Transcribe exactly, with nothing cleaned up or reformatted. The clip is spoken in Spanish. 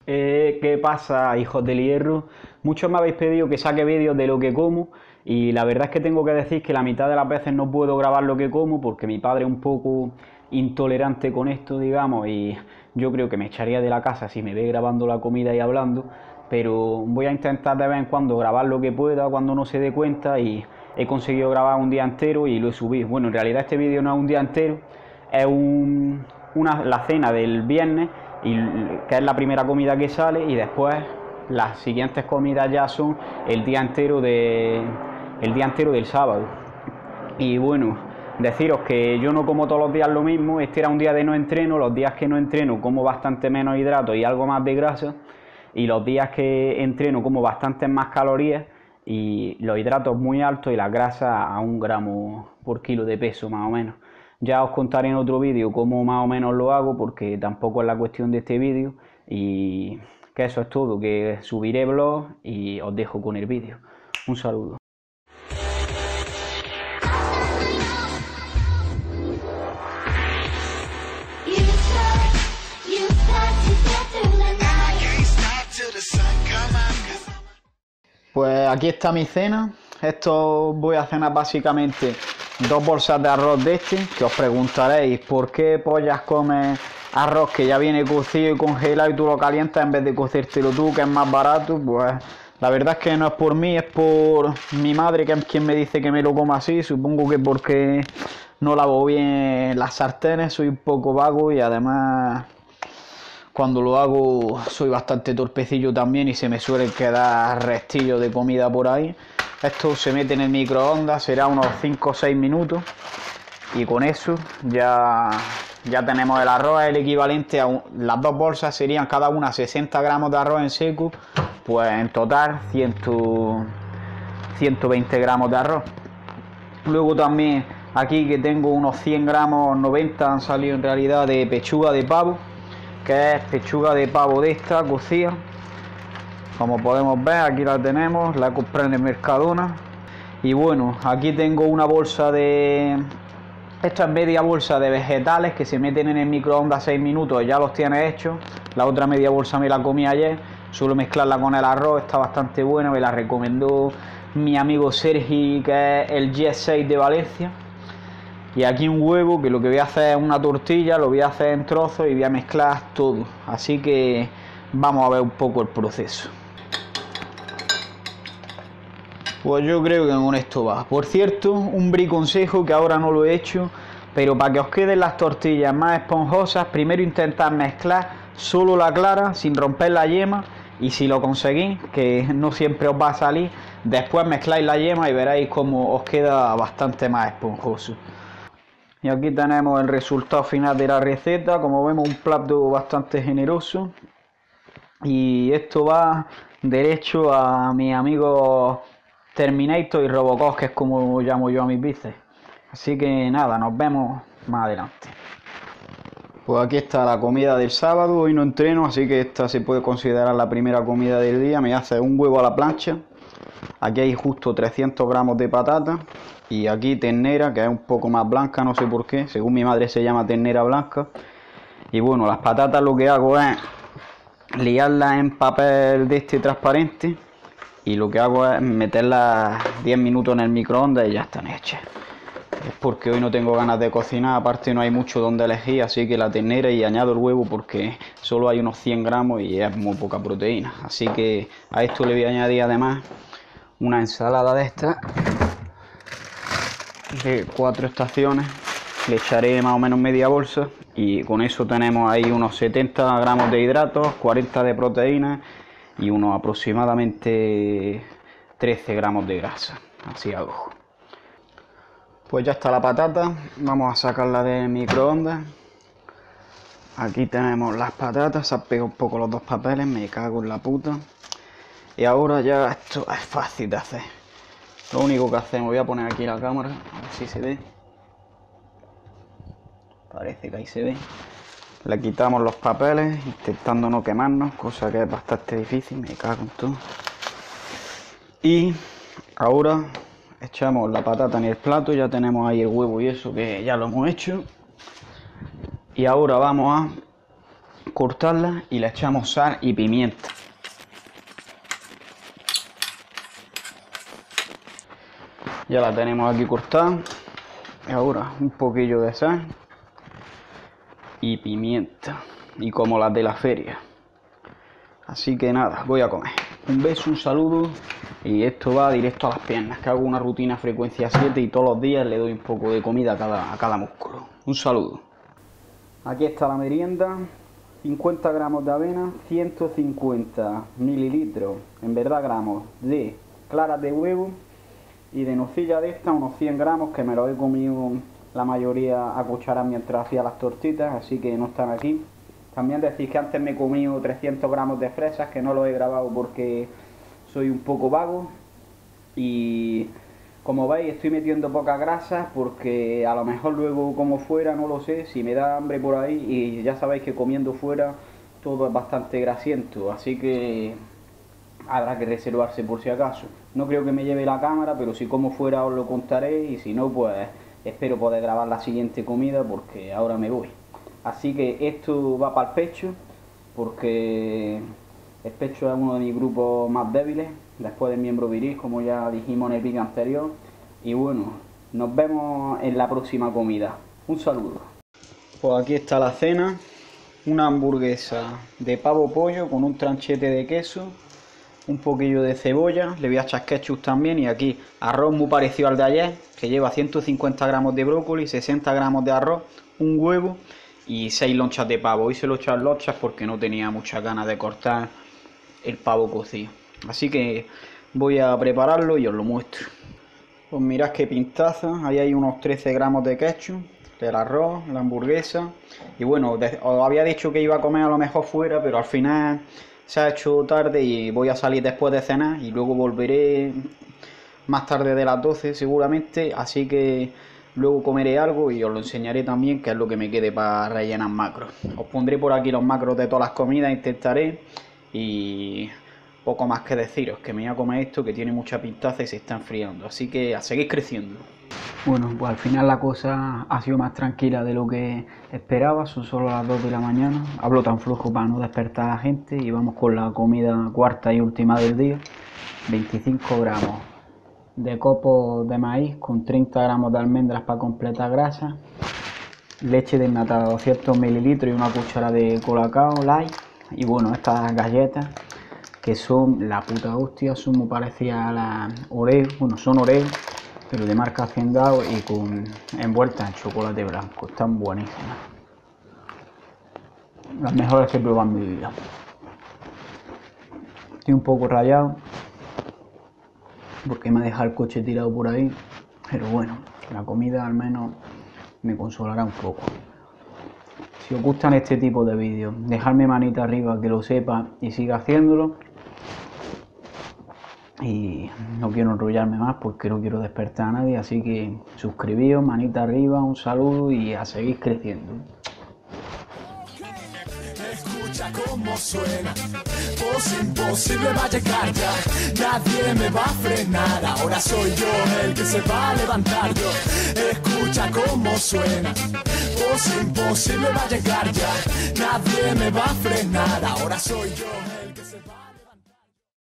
Eh, ¿qué pasa, hijos del hierro? Muchos me habéis pedido que saque vídeos de lo que como y la verdad es que tengo que decir que la mitad de las veces no puedo grabar lo que como porque mi padre es un poco intolerante con esto, digamos, y yo creo que me echaría de la casa si me ve grabando la comida y hablando, pero voy a intentar de vez en cuando grabar lo que pueda cuando no se dé cuenta y he conseguido grabar un día entero y lo he subido. Bueno, en realidad este vídeo no es un día entero, es un, una, la cena del viernes, y, que es la primera comida que sale, y después las siguientes comidas ya son el día entero, de, el día entero del sábado. Y bueno, deciros que yo no como todos los días lo mismo, este era un día de no entreno, los días que no entreno como bastante menos hidratos y algo más de grasa, y los días que entreno como bastantes más calorías y los hidratos muy altos y las grasas a un gramo por kilo de peso más o menos. Ya os contaré en otro vídeo cómo más o menos lo hago porque tampoco es la cuestión de este vídeo, y que eso es todo, que subiré vlog y os dejo con el vídeo. Un saludo. Pues aquí está mi cena. Esto voy a cenar básicamente dos bolsas de arroz de este, que os preguntaréis por qué pollas comes arroz que ya viene cocido y congelado y tú lo calientas en vez de cocértelo tú, que es más barato. Pues la verdad es que no es por mí, es por mi madre, que es quien me dice que me lo coma así. Supongo que porque no lavo bien las sartenes, soy un poco vago y además cuando lo hago soy bastante torpecillo también y se me suelen quedar restillos de comida por ahí. Esto se mete en el microondas, será unos cinco o seis minutos y con eso ya, ya tenemos el arroz. El equivalente a un, las dos bolsas serían cada una sesenta gramos de arroz en seco, pues en total cien, ciento veinte gramos de arroz. Luego también aquí que tengo unos cien gramos, noventa han salido en realidad, de pechuga de pavo, que es pechuga de pavo de esta cocida. Como podemos ver, aquí la tenemos, la compré en el Mercadona. Y bueno, aquí tengo una bolsa de... Esta es media bolsa de vegetales que se meten en el microondas seis minutos, ya los tiene hechos. La otra media bolsa me la comí ayer, suelo mezclarla con el arroz, está bastante buena, me la recomendó mi amigo Sergi, que es el G seis de Valencia. Y aquí un huevo, que lo que voy a hacer es una tortilla, lo voy a hacer en trozos y voy a mezclar todo. Así que vamos a ver un poco el proceso. Pues yo creo que con esto va. Por cierto, un briconsejo que ahora no lo he hecho, pero para que os queden las tortillas más esponjosas, primero intentad mezclar solo la clara sin romper la yema, y si lo conseguís, que no siempre os va a salir, después mezcláis la yema y veréis cómo os queda bastante más esponjoso. Y aquí tenemos el resultado final de la receta. Como vemos, un plato bastante generoso. Y esto va derecho a mis amigos Terminator y Robocop, que es como llamo yo a mis bíceps. Así que nada, nos vemos más adelante. Pues aquí está la comida del sábado. Hoy no entreno, así que esta se puede considerar la primera comida del día. Me hace un huevo a la plancha. Aquí hay justo trescientos gramos de patata. Y aquí ternera, que es un poco más blanca, no sé por qué. Según mi madre se llama ternera blanca. Y bueno, las patatas lo que hago es liarlas en papel de este transparente. Y lo que hago es meterlas diez minutos en el microondas y ya están hechas. Es porque hoy no tengo ganas de cocinar, aparte no hay mucho donde elegir, así que la ternera, y añado el huevo porque solo hay unos cien gramos y es muy poca proteína. Así que a esto le voy a añadir además una ensalada de estas de cuatro estaciones. Le echaré más o menos media bolsa y con eso tenemos ahí unos setenta gramos de hidratos, cuarenta de proteína y unos aproximadamente trece gramos de grasa, así a ojo. Pues ya está la patata, vamos a sacarla del microondas. Aquí tenemos las patatas, se han pegado un poco los dos papeles, me cago en la puta. Y ahora ya esto es fácil de hacer. Lo único que hacemos, voy a poner aquí la cámara, a ver si se ve. Parece que ahí se ve. Le quitamos los papeles, intentando no quemarnos, cosa que es bastante difícil, me cago en todo. Y ahora echamos la patata en el plato, ya tenemos ahí el huevo y eso que ya lo hemos hecho. Y ahora vamos a cortarla y le echamos sal y pimienta. Ya la tenemos aquí cortada. Y ahora un poquillo de sal y pimienta. Y como las de la feria. Así que nada, voy a comer. Un beso, un saludo. Y esto va directo a las piernas, que hago una rutina frecuencia siete y todos los días le doy un poco de comida a cada, a cada músculo. Un saludo. Aquí está la merienda. cincuenta gramos de avena, ciento cincuenta mililitros, en verdad gramos, de claras de huevo. Y de nocilla de esta, unos cien gramos, que me lo he comido la mayoría a cucharas mientras hacía las tortitas, así que no están aquí. También decís que antes me he comido trescientos gramos de fresas, que no lo he grabado porque soy un poco vago. Y como veis estoy metiendo poca grasa porque a lo mejor luego como fuera, no lo sé, si me da hambre por ahí, y ya sabéis que comiendo fuera todo es bastante grasiento, así que habrá que reservarse por si acaso. No creo que me lleve la cámara, pero si como fuera os lo contaré, y si no, pues espero poder grabar la siguiente comida porque ahora me voy. Así que esto va para el pecho, porque el pecho es uno de mis grupos más débiles, después del miembro viril, como ya dijimos en el vídeo anterior. Y bueno, nos vemos en la próxima comida. Un saludo. Pues aquí está la cena. Una hamburguesa de pavo pollo con un tranchete de queso, un poquillo de cebolla, le voy a echar ketchup también, y aquí arroz muy parecido al de ayer, que lleva ciento cincuenta gramos de brócoli, sesenta gramos de arroz, un huevo y seis lonchas de pavo. Hoy se lo he echado en lonchas porque no tenía muchas ganas de cortar el pavo cocido. Así que voy a prepararlo y os lo muestro. Pues mirad qué pintaza, ahí hay unos trece gramos de ketchup, el arroz, la hamburguesa. Y bueno, os había dicho que iba a comer a lo mejor fuera, pero al final se ha hecho tarde y voy a salir después de cenar y luego volveré más tarde de las doce seguramente, así que luego comeré algo y os lo enseñaré también, que es lo que me quede para rellenar macros. Os pondré por aquí los macros de todas las comidas, intentaré, y poco más que deciros, que me voy a comer esto que tiene mucha pintaza y se está enfriando, así que a seguir creciendo. Bueno, pues al final la cosa ha sido más tranquila de lo que esperaba, son solo las dos de la mañana, hablo tan flojo para no despertar a la gente, y vamos con la comida cuarta y última del día. veinticinco gramos de copos de maíz con treinta gramos de almendras para completar grasa, leche desnatada doscientos mililitros y una cuchara de colacao light. Y bueno, estas galletas que son la puta hostia, son muy parecidas a las Oreo, bueno, son Oreo, pero de marca Hacendado y con envueltas en chocolate blanco, están buenísimas. Las mejores que he probado en mi vida. Estoy un poco rayado porque me ha dejado el coche tirado por ahí, pero bueno, la comida al menos me consolará un poco. Si os gustan este tipo de vídeos, dejadme manita arriba, que lo sepa y siga haciéndolo. Y no quiero enrollarme más porque no quiero despertar a nadie, así que suscribíos, manita arriba, un saludo y a seguir creciendo. Escucha cómo suena, voz imposible va a llegar ya, nadie me va a frenar, ahora soy yo el que se va a levantar yo. Escucha cómo suena, voz imposible va a llegar ya, nadie me va a frenar, ahora soy yo.